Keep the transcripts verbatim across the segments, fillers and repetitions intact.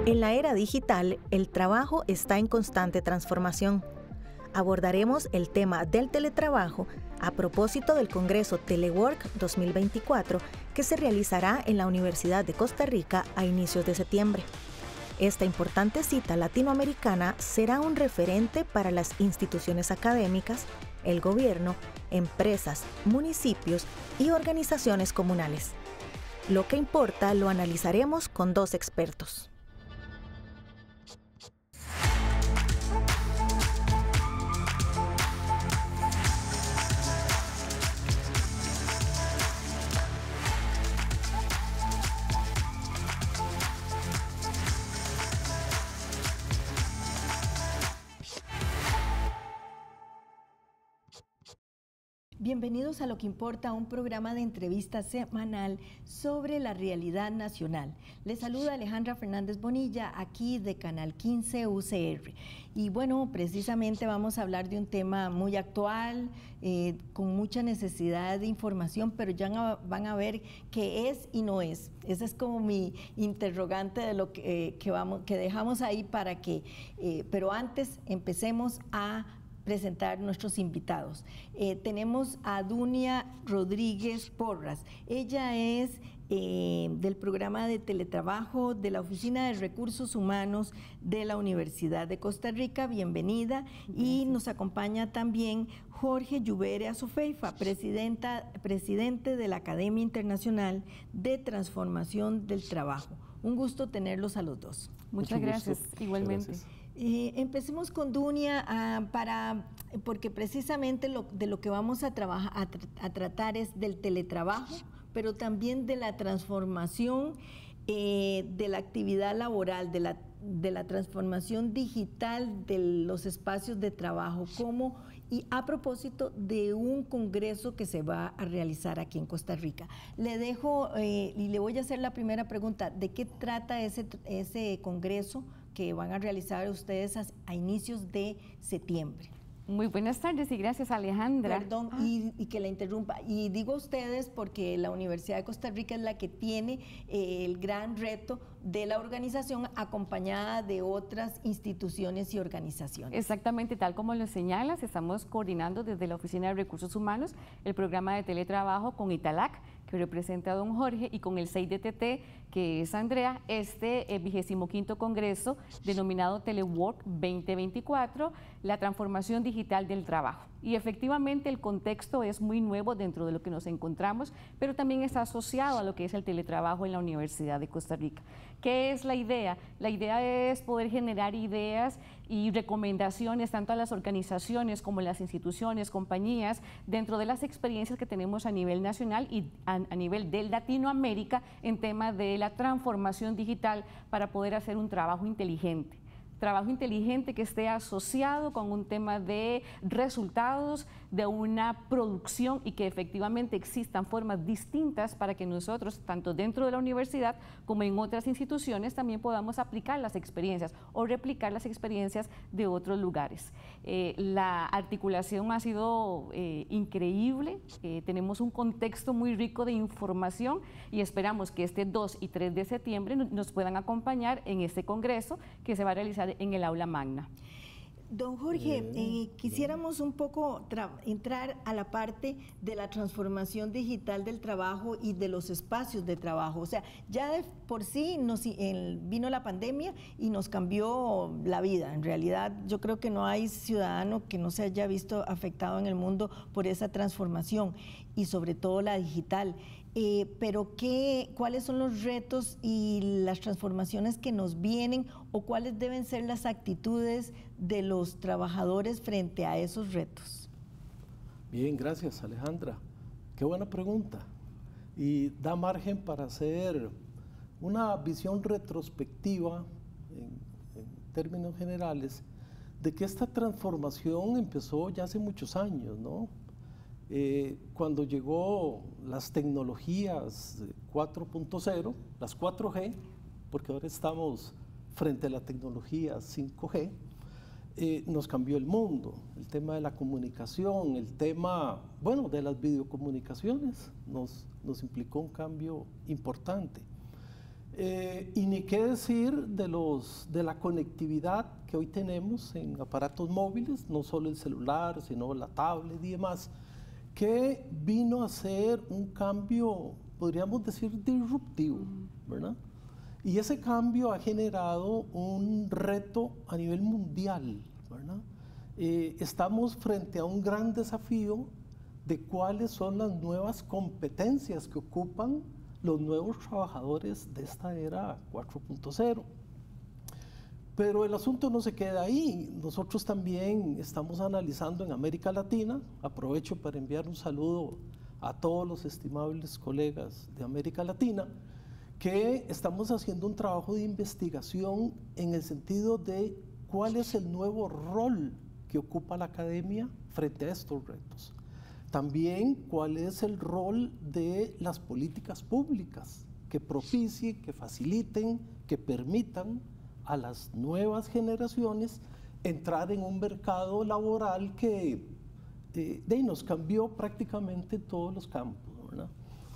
En la era digital, el trabajo está en constante transformación. Abordaremos el tema del teletrabajo a propósito del Congreso Telework dos mil veinticuatro que se realizará en la Universidad de Costa Rica a inicios de septiembre. Esta importante cita latinoamericana será un referente para las instituciones académicas, el gobierno, empresas, municipios y organizaciones comunales. Lo que importa lo analizaremos con dos expertos. Bienvenidos a Lo que Importa, un programa de entrevista semanal sobre la realidad nacional. Les saluda Alejandra Fernández Bonilla, aquí de Canal quince U C R. Y bueno, precisamente vamos a hablar de un tema muy actual, eh, con mucha necesidad de información, pero ya van a ver qué es y no es. Ese es como mi interrogante de lo que, eh, que, vamos, que dejamos ahí para que, eh, pero antes empecemos a presentar nuestros invitados. Eh, tenemos a Dunia Rodríguez Porras. Ella es eh, del programa de teletrabajo de la Oficina de Recursos Humanos de la Universidad de Costa Rica. Bienvenida. Gracias. Y nos acompaña también Jorge Lluvere Azofeifa, presidenta, presidente de la Academia Internacional de Transformación del Trabajo. Un gusto tenerlos a los dos. Muchas gracias, igualmente. Gracias. Eh, empecemos con Dunia, uh, para, porque precisamente lo, de lo que vamos a, trabajar, a, tra a tratar es del teletrabajo, pero también de la transformación eh, de la actividad laboral, de la, de la transformación digital de los espacios de trabajo, como, y a propósito de un congreso que se va a realizar aquí en Costa Rica. Le dejo eh, y le voy a hacer la primera pregunta: ¿de qué trata ese, ese congreso que van a realizar ustedes a, a inicios de septiembre? Muy buenas tardes y gracias, Alejandra. Perdón, ah. y, y que la interrumpa. Y digo ustedes porque la Universidad de Costa Rica es la que tiene eh, el gran reto de la organización, acompañada de otras instituciones y organizaciones. Exactamente, tal como lo señalas, estamos coordinando desde la Oficina de Recursos Humanos el programa de teletrabajo con Italac, que representa a don Jorge, y con el seis D T T, que es Andrea, este vigésimo quinto congreso denominado Telework veinte veinticuatro, la transformación digital del trabajo. Y efectivamente el contexto es muy nuevo dentro de lo que nos encontramos, pero también está asociado a lo que es el teletrabajo en la Universidad de Costa Rica. ¿Qué es la idea? La idea es poder generar ideas y recomendaciones tanto a las organizaciones como a las instituciones, compañías, dentro de las experiencias que tenemos a nivel nacional y a, a nivel de Latinoamérica en tema de la transformación digital para poder hacer un trabajo inteligente. Trabajo inteligente que esté asociado con un tema de resultados, de una producción, y que efectivamente existan formas distintas para que nosotros, tanto dentro de la universidad como en otras instituciones, también podamos aplicar las experiencias o replicar las experiencias de otros lugares. Eh, la articulación ha sido eh, increíble, eh, tenemos un contexto muy rico de información y esperamos que este dos y tres de septiembre nos puedan acompañar en este congreso que se va a realizar en el aula magna. Don Jorge, eh, quisiéramos un poco entrar a la parte de la transformación digital del trabajo y de los espacios de trabajo. O sea, ya de por sí nos, el, vino la pandemia y nos cambió la vida. En realidad, yo creo que no hay ciudadano que no se haya visto afectado en el mundo por esa transformación, y sobre todo la digital. Eh, pero ¿qué, ¿cuáles son los retos y las transformaciones que nos vienen, o cuáles deben ser las actitudes de los trabajadores frente a esos retos? Bien, gracias, Alejandra. Qué buena pregunta. Y da margen para hacer una visión retrospectiva, en, en términos generales, de que esta transformación empezó ya hace muchos años, ¿no? Eh, cuando llegó las tecnologías cuatro punto cero, las cuatro G, porque ahora estamos frente a la tecnología cinco G, eh, nos cambió el mundo. El tema de la comunicación, el tema, bueno, de las videocomunicaciones nos, nos implicó un cambio importante. Eh, y ni qué decir de, los, de la conectividad que hoy tenemos en aparatos móviles, no solo el celular, sino la tablet y demás, que vino a ser un cambio, podríamos decir, disruptivo, ¿verdad? Y ese cambio ha generado un reto a nivel mundial, ¿verdad? Eh, estamos frente a un gran desafío de cuáles son las nuevas competencias que ocupan los nuevos trabajadores de esta era cuatro punto cero. Pero el asunto no se queda ahí. Nosotros también estamos analizando en América Latina, aprovecho para enviar un saludo a todos los estimables colegas de América Latina, que estamos haciendo un trabajo de investigación en el sentido de cuál es el nuevo rol que ocupa la academia frente a estos retos. También cuál es el rol de las políticas públicas que propicien, que faciliten, que permitan a las nuevas generaciones entrar en un mercado laboral que eh, de, nos cambió prácticamente todos los campos, ¿verdad?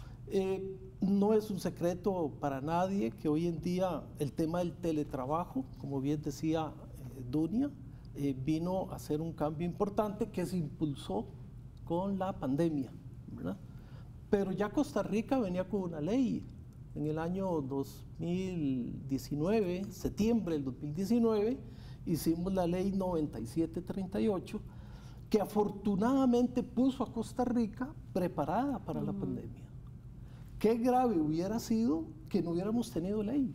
Eh, no es un secreto para nadie que hoy en día el tema del teletrabajo, como bien decía eh, Dunia, eh, vino a ser un cambio importante que se impulsó con la pandemia, ¿verdad? Pero ya Costa Rica venía con una ley en el año dos mil diecinueve, septiembre del dos mil diecinueve, hicimos la ley noventa y siete treinta y ocho, que afortunadamente puso a Costa Rica preparada para uh-huh. la pandemia. Qué grave hubiera sido que no hubiéramos tenido ley.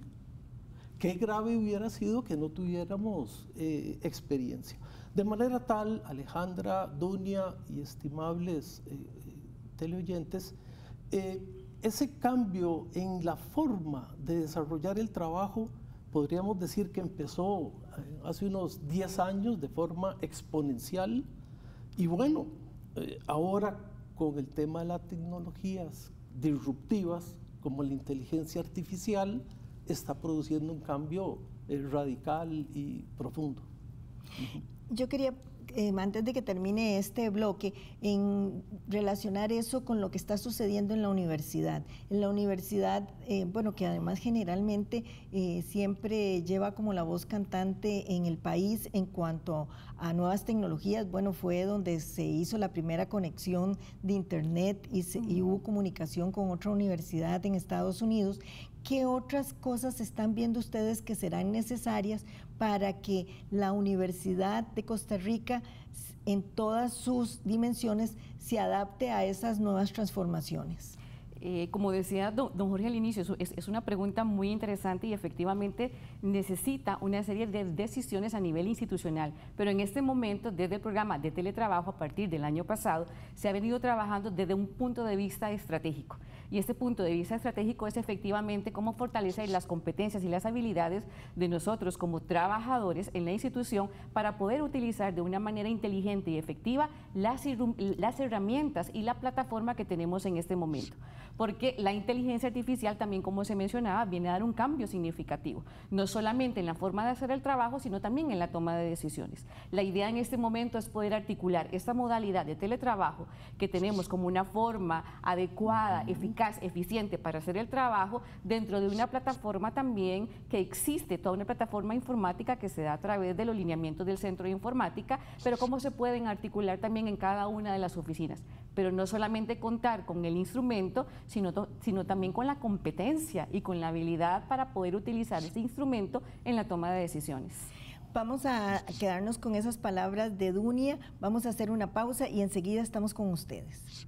Qué grave hubiera sido que no tuviéramos eh, experiencia. De manera tal, Alejandra, Dunia y estimables eh, teleoyentes, eh, ese cambio en la forma de desarrollar el trabajo, podríamos decir que empezó eh, hace unos diez años de forma exponencial, y bueno, eh, ahora con el tema de las tecnologías disruptivas, como la inteligencia artificial, está produciendo un cambio eh, radical y profundo. Uh-huh. Yo quería, eh, antes de que termine este bloque, en relacionar eso con lo que está sucediendo en la universidad. En la universidad, eh, bueno, que además generalmente eh, siempre lleva como la voz cantante en el país en cuanto a nuevas tecnologías. Bueno, fue donde se hizo la primera conexión de internet y, se, y hubo comunicación con otra universidad en Estados Unidos. ¿Qué otras cosas están viendo ustedes que serán necesarias para que la Universidad de Costa Rica, en todas sus dimensiones, se adapte a esas nuevas transformaciones? Eh, como decía don, don Jorge al inicio, es, es una pregunta muy interesante y efectivamente necesita una serie de decisiones a nivel institucional, pero en este momento, desde el programa de teletrabajo a partir del año pasado, se ha venido trabajando desde un punto de vista estratégico. Y este punto de vista estratégico es efectivamente cómo fortalecer las competencias y las habilidades de nosotros como trabajadores en la institución para poder utilizar de una manera inteligente y efectiva las, las herramientas y la plataforma que tenemos en este momento. Porque la inteligencia artificial también, como se mencionaba, viene a dar un cambio significativo, no solamente en la forma de hacer el trabajo, sino también en la toma de decisiones. La idea en este momento es poder articular esta modalidad de teletrabajo que tenemos como una forma adecuada, eficaz, eficiente para hacer el trabajo dentro de una plataforma también que existe, toda una plataforma informática que se da a través de los lineamientos del Centro de Informática, pero cómo se pueden articular también en cada una de las oficinas. Pero no solamente contar con el instrumento, sino, sino también con la competencia y con la habilidad para poder utilizar ese instrumento en la toma de decisiones. Vamos a quedarnos con esas palabras de Dunia, vamos a hacer una pausa y enseguida estamos con ustedes.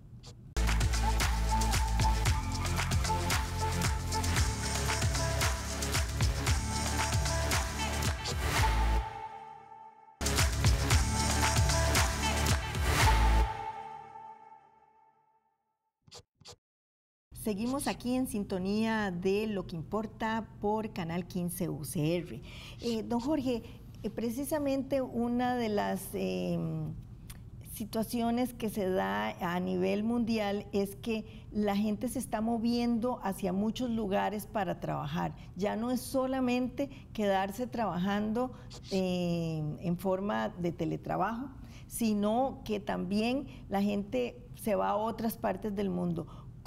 Seguimos aquí en sintonía de Lo que Importa por Canal quince U C R. Eh, don Jorge, eh, precisamente una de las eh, situaciones que se da a nivel mundial es que la gente se está moviendo hacia muchos lugares para trabajar. Ya no es solamente quedarse trabajando eh, en forma de teletrabajo, sino que también la gente se va a otras partes del mundo.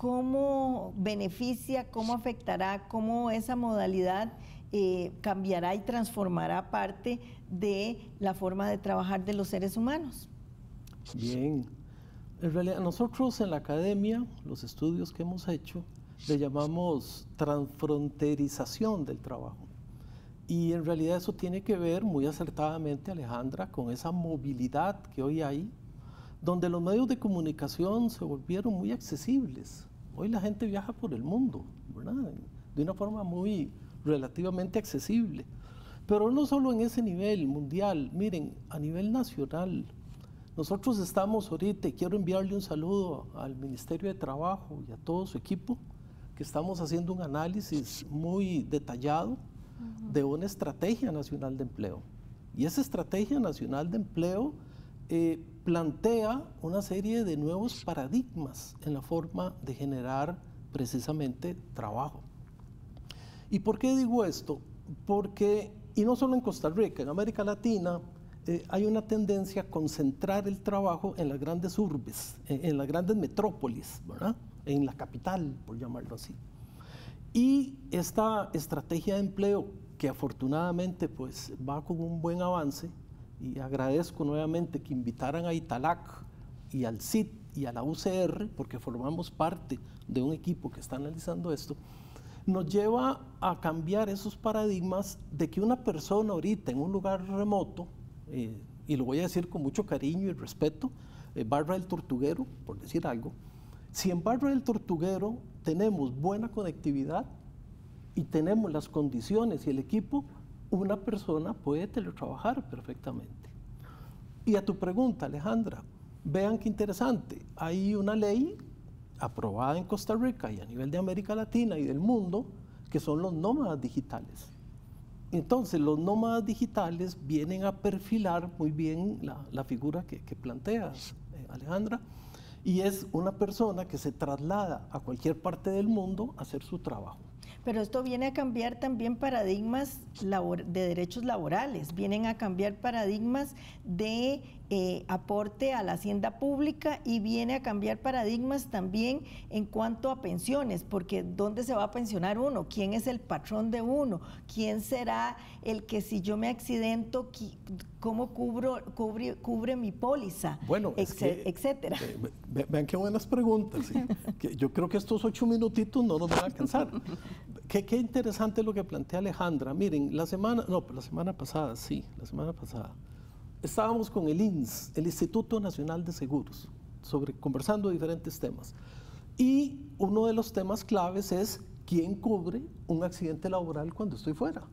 ¿cómo beneficia, cómo afectará, cómo esa modalidad eh, cambiará y transformará parte de la forma de trabajar de los seres humanos? Bien, en realidad nosotros en la academia, los estudios que hemos hecho, le llamamos transfronterización del trabajo. Y en realidad eso tiene que ver muy acertadamente, Alejandra, con esa movilidad que hoy hay, donde los medios de comunicación se volvieron muy accesibles. Hoy la gente viaja por el mundo, ¿verdad? De una forma muy relativamente accesible. Pero no solo en ese nivel mundial, miren, a nivel nacional, nosotros estamos ahorita, y quiero enviarle un saludo al Ministerio de Trabajo y a todo su equipo, que estamos haciendo un análisis muy detallado uh-huh. de una estrategia nacional de empleo. Y esa estrategia nacional de empleo eh, plantea una serie de nuevos paradigmas en la forma de generar precisamente trabajo. ¿Y por qué digo esto? Porque, y no solo en Costa Rica, en América Latina, eh, hay una tendencia a concentrar el trabajo en las grandes urbes, en, en las grandes metrópolis, ¿verdad? En la capital, por llamarlo así. Y esta estrategia de empleo, que afortunadamente pues, va con un buen avance, y agradezco nuevamente que invitaran a Italac y al C I T y a la U C R, porque formamos parte de un equipo que está analizando esto, nos lleva a cambiar esos paradigmas de que una persona ahorita en un lugar remoto, eh, y lo voy a decir con mucho cariño y respeto, eh, Barra del Tortuguero, por decir algo, si en Barra del Tortuguero tenemos buena conectividad y tenemos las condiciones y el equipo, una persona puede teletrabajar perfectamente. Y a tu pregunta, Alejandra, vean qué interesante, hay una ley aprobada en Costa Rica y a nivel de América Latina y del mundo, que son los nómadas digitales. Entonces, los nómadas digitales vienen a perfilar muy bien la, la figura que, que planteas, eh, Alejandra, y es una persona que se traslada a cualquier parte del mundo a hacer su trabajo. Pero esto viene a cambiar también paradigmas labor, de derechos laborales, vienen a cambiar paradigmas de eh, aporte a la hacienda pública y viene a cambiar paradigmas también en cuanto a pensiones, porque ¿dónde se va a pensionar uno? ¿Quién es el patrón de uno? ¿Quién será el que si yo me accidento, cómo cubro, cubre, cubre mi póliza? Bueno, es que, etcétera. Ve, vean qué buenas preguntas. ¿Sí? Que yo creo que estos ocho minutitos no nos van a alcanzar. Qué, qué interesante lo que plantea Alejandra. Miren, la semana, no, la semana pasada, sí, la semana pasada, estábamos con el I N S, el Instituto Nacional de Seguros, sobre, conversando diferentes temas. Y uno de los temas claves es quién cubre un accidente laboral cuando estoy fuera.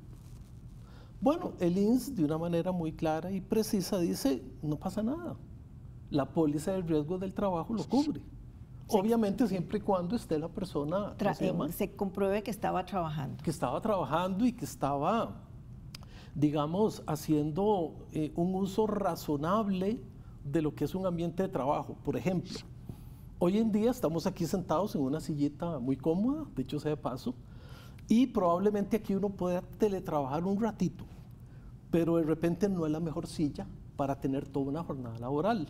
Bueno, el I N S de una manera muy clara y precisa dice, no pasa nada. La póliza de riesgo del trabajo lo cubre. Sí. Obviamente siempre y cuando esté la persona, Tra se, llama? se compruebe que estaba trabajando. Que estaba trabajando y que estaba, digamos, haciendo eh, un uso razonable de lo que es un ambiente de trabajo. Por ejemplo, hoy en día estamos aquí sentados en una sillita muy cómoda, dicho sea de paso, y probablemente aquí uno pueda teletrabajar un ratito, pero de repente no es la mejor silla para tener toda una jornada laboral.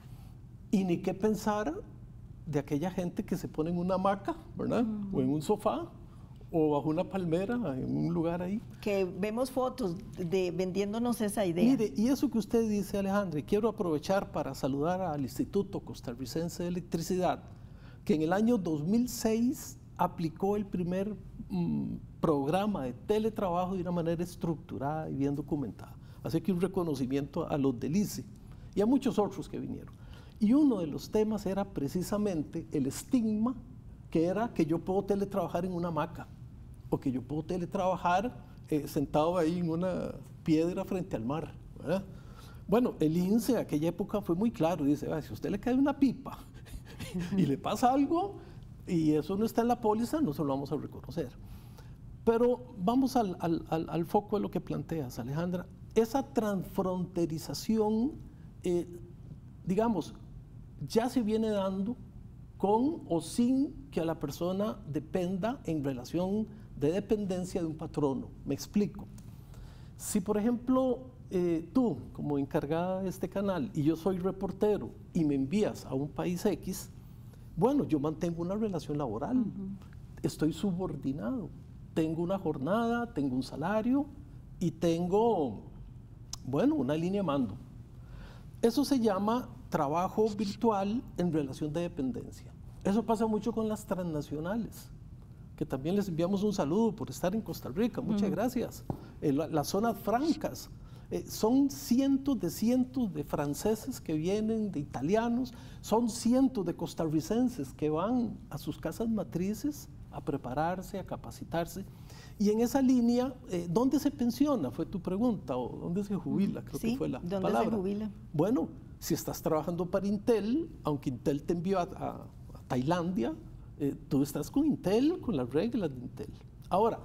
Y ni qué pensar de aquella gente que se pone en una hamaca, ¿verdad? Uh-huh. O en un sofá, o bajo una palmera, en un lugar ahí. Que vemos fotos de vendiéndonos esa idea. Mire, y eso que usted dice, Alejandra, y quiero aprovechar para saludar al Instituto Costarricense de Electricidad, que en el año dos mil seis aplicó el primer mm, programa de teletrabajo de una manera estructurada y bien documentada. Así que un reconocimiento a los del I C E y a muchos otros que vinieron. Y uno de los temas era precisamente el estigma, que era que yo puedo teletrabajar en una hamaca, o que yo puedo teletrabajar eh, sentado ahí en una piedra frente al mar, ¿verdad? Bueno, el I N S E en aquella época fue muy claro, dice, si a usted le cae una pipa y le pasa algo, y eso no está en la póliza, no se lo vamos a reconocer. Pero vamos al, al, al, al foco de lo que planteas, Alejandra. Esa transfronterización, eh, digamos, ya se viene dando con o sin que a la persona dependa en relación de dependencia de un patrono. Me explico. Si, por ejemplo, eh, tú, como encargada de este canal, y yo soy reportero, y me envías a un país X, Bueno, yo mantengo una relación laboral, uh-huh. estoy subordinado, tengo una jornada, tengo un salario y tengo, bueno, una línea de mando. Eso se llama trabajo virtual en relación de dependencia. Eso pasa mucho con las transnacionales, que también les enviamos un saludo por estar en Costa Rica. Muchas uh-huh. gracias. Eh, la, las zonas francas, eh, son cientos de cientos de franceses que vienen, de italianos, son cientos de costarricenses que van a sus casas matrices a prepararse, a capacitarse. Y en esa línea, eh, ¿dónde se pensiona? Fue tu pregunta, o ¿dónde se jubila? Creo sí, que fue la ¿dónde palabra. se jubila? Bueno, si estás trabajando para Intel, aunque Intel te envió a, a, a Tailandia, eh, tú estás con Intel, con las reglas de Intel. Ahora,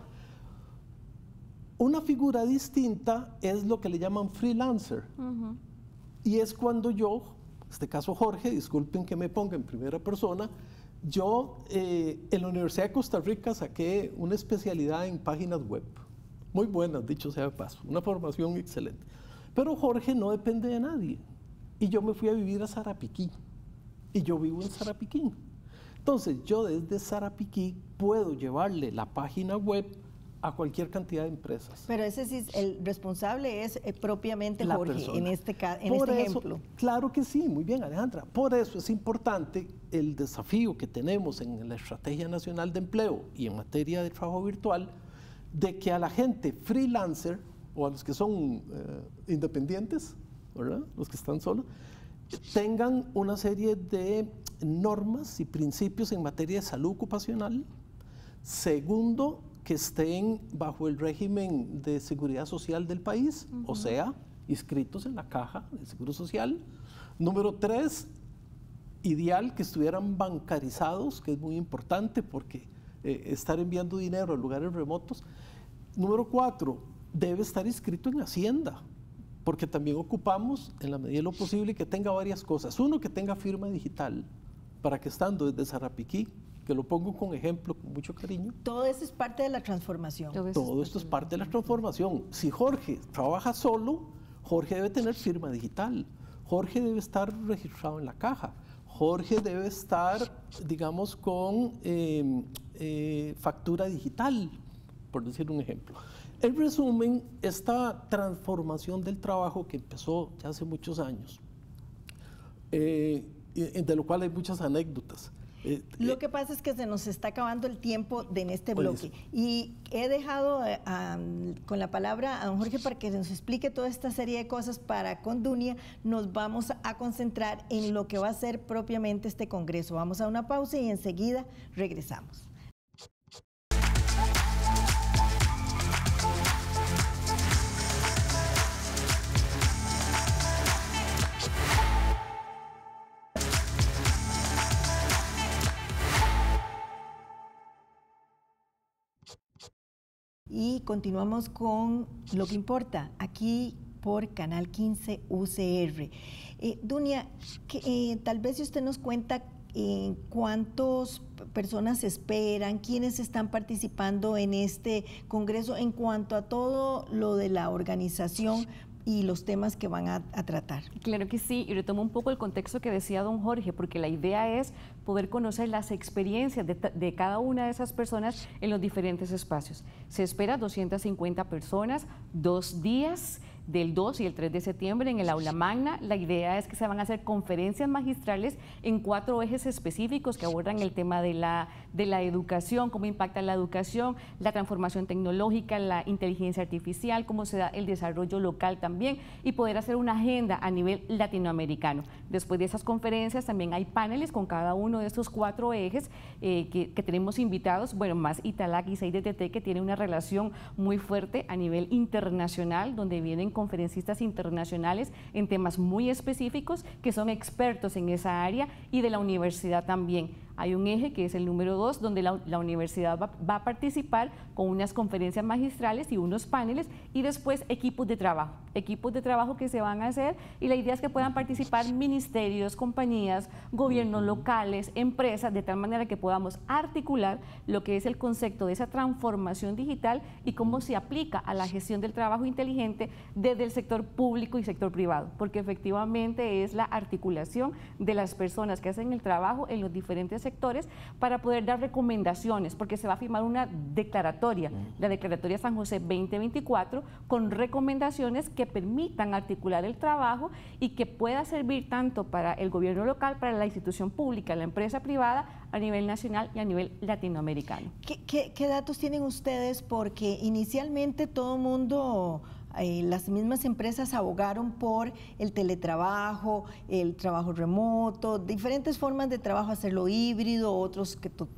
una figura distinta es lo que le llaman freelancer. Uh-huh. Y es cuando yo, en este caso Jorge, disculpen que me ponga en primera persona, yo eh, en la Universidad de Costa Rica saqué una especialidad en páginas web. Muy buenas, dicho sea de paso, una formación excelente. Pero Jorge no depende de nadie. Y yo me fui a vivir a Sarapiquí. Y yo vivo en Sarapiquí. Entonces, yo desde Sarapiquí puedo llevarle la página web a cualquier cantidad de empresas. Pero ese sí, el responsable es eh, propiamente la Jorge, persona. en este, en Por este eso, ejemplo. Claro que sí, muy bien, Alejandra. Por eso es importante el desafío que tenemos en la Estrategia Nacional de Empleo y en materia de trabajo virtual, de que a la gente freelancer o a los que son eh, independientes, ¿verdad?, los que están solos, tengan una serie de normas y principios en materia de salud ocupacional. Segundo, que estén bajo el régimen de seguridad social del país, uh-huh. o sea, inscritos en la caja de Seguro Social. Número tres, ideal que estuvieran bancarizados, que es muy importante porque eh, estar enviando dinero a lugares remotos. Número cuatro, debe estar inscrito en Hacienda, porque también ocupamos, en la medida de lo posible, que tenga varias cosas. Uno, que tenga firma digital, para que estando desde Sarapiquí, que lo pongo con ejemplo, con mucho cariño. Todo eso es parte de la transformación. Todo, Todo esto es parte de la transformación. Si Jorge trabaja solo, Jorge debe tener firma digital. Jorge debe estar registrado en la caja. Jorge debe estar, digamos, con eh, eh, factura digital, por decir un ejemplo. En resumen, esta transformación del trabajo que empezó ya hace muchos años, eh, de lo cual hay muchas anécdotas. Eh, Lo que pasa es que se nos está acabando el tiempo de en este bloque y he dejado eh, um, con la palabra a don Jorge para que nos explique toda esta serie de cosas. Para con Dunia nos vamos a concentrar en lo que va a ser propiamente este congreso. Vamos a una pausa y enseguida regresamos. Y continuamos con Lo que Importa, aquí por Canal quince U C R. Eh, Dunia, que, eh, tal vez si usted nos cuenta eh, cuántas personas esperan, quiénes están participando en este congreso en cuanto a todo lo de la organización y los temas que van a, a tratar. Claro que sí, y retomo un poco el contexto que decía don Jorge, porque la idea es poder conocer las experiencias de, de cada una de esas personas en los diferentes espacios. Se espera doscientas cincuenta personas, dos días, del dos y el tres de septiembre en el aula magna. La idea es que se van a hacer conferencias magistrales en cuatro ejes específicos que abordan el tema de la, de la educación, cómo impacta la educación, la transformación tecnológica, la inteligencia artificial, cómo se da el desarrollo local también, y poder hacer una agenda a nivel latinoamericano. Después de esas conferencias también hay paneles con cada uno de estos cuatro ejes eh, que, que tenemos invitados, bueno, más Italac y seis D T T, que tiene una relación muy fuerte a nivel internacional, donde vienen conferencistas internacionales en temas muy específicos que son expertos en esa área, y de la universidad también. Hay un eje que es el número dos, donde la, la universidad va, va a participar con unas conferencias magistrales y unos paneles, y después equipos de trabajo, equipos de trabajo que se van a hacer, y la idea es que puedan participar ministerios, compañías, gobiernos locales, empresas, de tal manera que podamos articular lo que es el concepto de esa transformación digital y cómo se aplica a la gestión del trabajo inteligente desde el sector público y sector privado, porque efectivamente es la articulación de las personas que hacen el trabajo en los diferentes sectores sectores para poder dar recomendaciones, porque se va a firmar una declaratoria, la Declaratoria San José veinte veinticuatro, con recomendaciones que permitan articular el trabajo y que pueda servir tanto para el gobierno local, para la institución pública, la empresa privada, a nivel nacional y a nivel latinoamericano. ¿Qué, qué, qué datos tienen ustedes? Porque inicialmente todo el mundo... Eh, las mismas empresas abogaron por el teletrabajo, el trabajo remoto, diferentes formas de trabajo, hacerlo híbrido, otros que to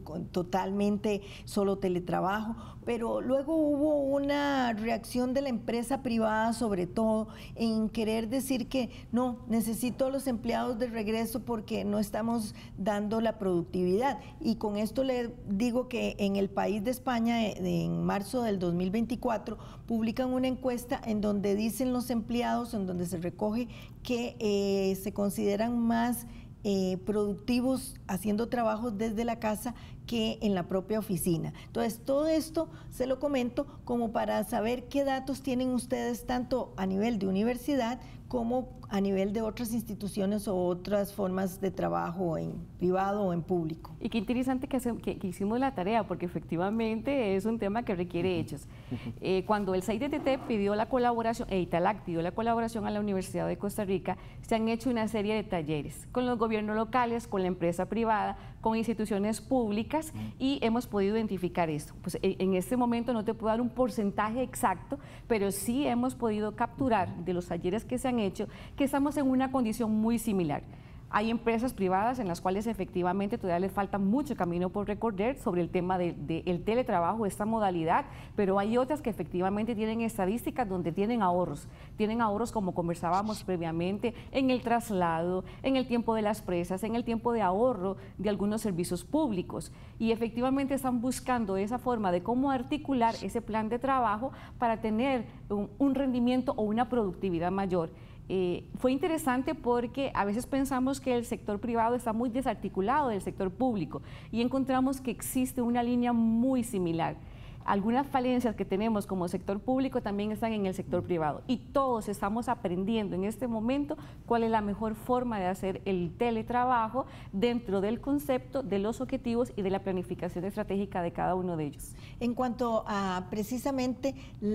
totalmente solo teletrabajo, pero luego hubo una reacción de la empresa privada, sobre todo, en querer decir que no, necesito a los empleados de regreso porque no estamos dando la productividad. Y con esto le digo que en el país de España, en marzo del dos mil veinticuatro, publican una encuesta en donde dicen los empleados, en donde se recoge que eh, se consideran más Eh, productivos haciendo trabajos desde la casa que en la propia oficina. Entonces, todo esto se lo comento como para saber qué datos tienen ustedes tanto a nivel de universidad como a nivel de otras instituciones o otras formas de trabajo en privado o en público. Y qué interesante que, hace, que, que hicimos la tarea, porque efectivamente es un tema que requiere hechos. Eh, cuando el seis D T T pidió la colaboración, e Italac pidió la colaboración a la Universidad de Costa Rica, se han hecho una serie de talleres con los gobiernos locales, con la empresa privada, con instituciones públicas, y hemos podido identificar esto. Pues en este momento no te puedo dar un porcentaje exacto, pero sí hemos podido capturar de los talleres que se han hecho que estamos en una condición muy similar. Hay empresas privadas en las cuales efectivamente todavía les falta mucho camino por recorrer sobre el tema del de, de teletrabajo, esta modalidad, pero hay otras que efectivamente tienen estadísticas donde tienen ahorros, tienen ahorros como conversábamos previamente en el traslado, en el tiempo de las presas, en el tiempo de ahorro de algunos servicios públicos, y efectivamente están buscando esa forma de cómo articular ese plan de trabajo para tener un, un rendimiento o una productividad mayor. Eh, fue interesante porque a veces pensamos que el sector privado está muy desarticulado del sector público y encontramos que existe una línea muy similar. Algunas falencias que tenemos como sector público también están en el sector privado y todos estamos aprendiendo en este momento cuál es la mejor forma de hacer el teletrabajo dentro del concepto, de los objetivos y de la planificación estratégica de cada uno de ellos. En cuanto a precisamente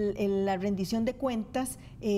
la rendición de cuentas,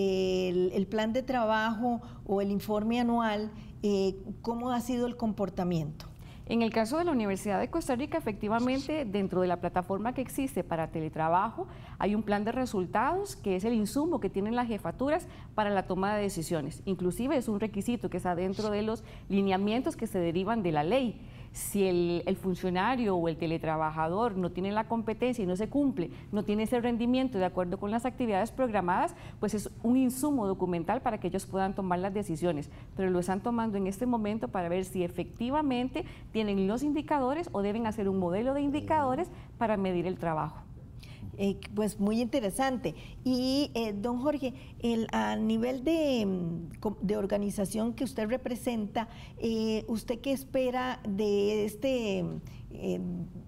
el, el plan de trabajo o el informe anual, eh, ¿cómo ha sido el comportamiento? En el caso de la Universidad de Costa Rica, efectivamente, dentro de la plataforma que existe para teletrabajo, hay un plan de resultados que es el insumo que tienen las jefaturas para la toma de decisiones. Inclusive es un requisito que está dentro de los lineamientos que se derivan de la ley. Si el, el funcionario o el teletrabajador no tiene la competencia y no se cumple, no tiene ese rendimiento de acuerdo con las actividades programadas, pues es un insumo documental para que ellos puedan tomar las decisiones, pero lo están tomando en este momento para ver si efectivamente tienen los indicadores o deben hacer un modelo de indicadores para medir el trabajo. Eh, pues muy interesante. Y eh, don Jorge, el, a nivel de, de organización que usted representa, eh, ¿usted qué espera de este eh,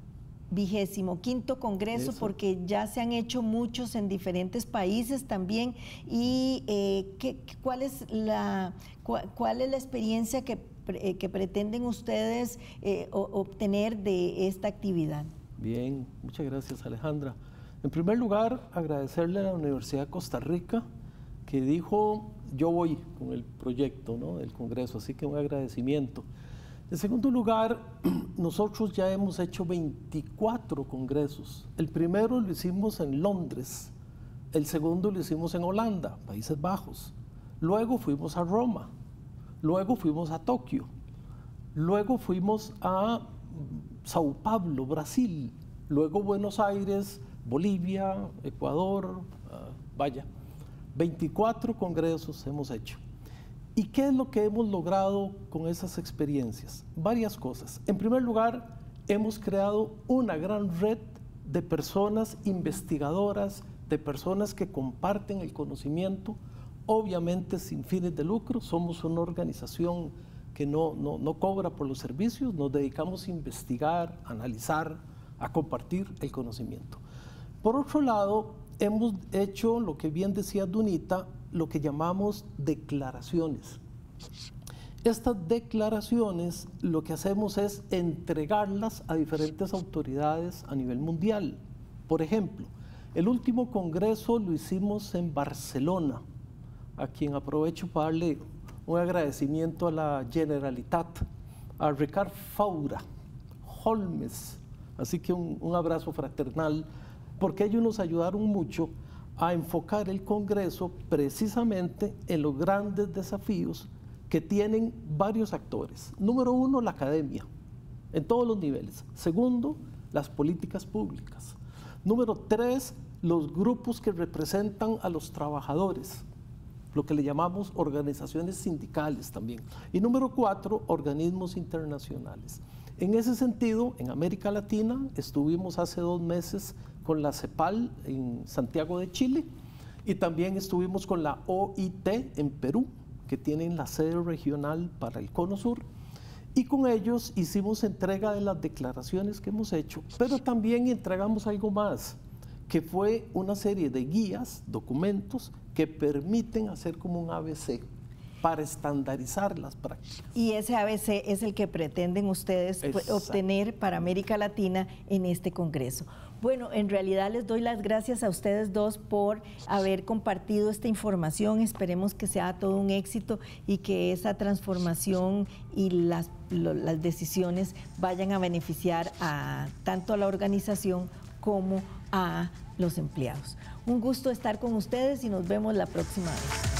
vigésimo quinto congreso? Eso. Porque ya se han hecho muchos en diferentes países también. ¿Y eh, ¿qué, cuál, es la, cuál, cuál es la experiencia que, eh, que pretenden ustedes eh, obtener de esta actividad? Bien, muchas gracias, Alejandra. En primer lugar, agradecerle a la Universidad de Costa Rica que dijo, yo voy con el proyecto, ¿no?, del Congreso, así que un agradecimiento. En segundo lugar, nosotros ya hemos hecho veinticuatro congresos. El primero lo hicimos en Londres, el segundo lo hicimos en Holanda, Países Bajos. Luego fuimos a Roma, luego fuimos a Tokio, luego fuimos a Sao Paulo, Brasil, luego Buenos Aires, Bolivia, Ecuador, uh, vaya, veinticuatro congresos hemos hecho. ¿Y qué es lo que hemos logrado con esas experiencias? Varias cosas. En primer lugar, hemos creado una gran red de personas investigadoras, de personas que comparten el conocimiento, obviamente sin fines de lucro. Somos una organización que no, no, no cobra por los servicios, nos dedicamos a investigar, a analizar, a compartir el conocimiento. Por otro lado, hemos hecho lo que bien decía Dunita, lo que llamamos declaraciones. estas declaraciones lo que hacemos es entregarlas a diferentes autoridades a nivel mundial. Por ejemplo, el último congreso lo hicimos en Barcelona, a quien aprovecho para darle un agradecimiento a la Generalitat, a Ricard Faura, Holmes, así que un, un abrazo fraternal, porque ellos nos ayudaron mucho a enfocar el Congreso precisamente en los grandes desafíos que tienen varios actores. Número uno, la academia, en todos los niveles. Segundo, las políticas públicas. Número tres, los grupos que representan a los trabajadores, lo que le llamamos organizaciones sindicales también. Y número cuatro, organismos internacionales. En ese sentido, en América Latina, estuvimos hace dos meses con la CEPAL en Santiago de Chile y también estuvimos con la O I T en Perú, que tienen la sede regional para el Cono Sur, y con ellos hicimos entrega de las declaraciones que hemos hecho, pero también entregamos algo más, que fue una serie de guías, documentos, que permiten hacer como un A B C para estandarizar las prácticas. Y ese A B C es el que pretenden ustedes Exacto. obtener para América Latina en este Congreso. Bueno, en realidad les doy las gracias a ustedes dos por haber compartido esta información. Esperemos que sea todo un éxito y que esa transformación y las, lo, las decisiones vayan a beneficiar a tanto a la organización como a los empleados. Un gusto estar con ustedes y nos vemos la próxima vez.